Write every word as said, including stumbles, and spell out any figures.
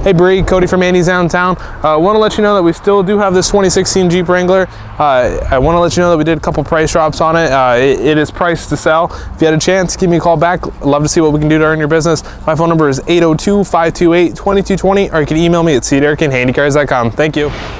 Hey Bree, Cody from Andy's Downtown. I uh, want to let you know that we still do have this twenty sixteen Jeep Wrangler. Uh, I want to let you know that we did a couple price drops on it. Uh, it. It is priced to sell. If you had a chance, give me a call back. I'd love to see what we can do to earn your business. My phone number is eight oh two, five two eight, two two two zero, or you can email me at c derrick at handy cars dot com. Thank you.